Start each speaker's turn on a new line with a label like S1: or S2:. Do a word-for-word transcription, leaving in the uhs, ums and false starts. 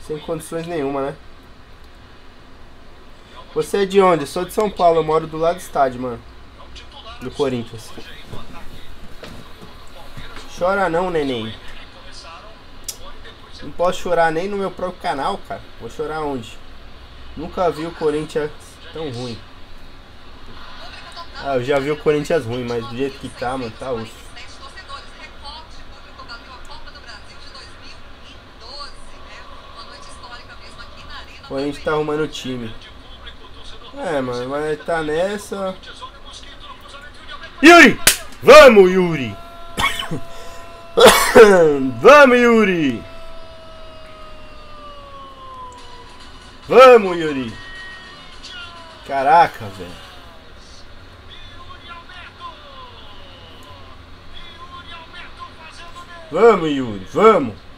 S1: Sem condições nenhuma, né? Você é de onde? Eu sou de São Paulo, eu moro do lado do estádio, mano. Do Corinthians. Chora não, neném. Não posso chorar nem no meu próprio canal, cara. Vou chorar onde? Nunca vi o Corinthians tão ruim. Ah, eu já vi o Corinthians ruim, mas do jeito que tá, mano, tá osso. O Corinthians tá arrumando o time. É, mano, mas tá nessa. Yuri! Vamos, Yuri! Vamos, Yuri! Vamos, Yuri! Caraca, velho. Vamos, Yuri, vamos!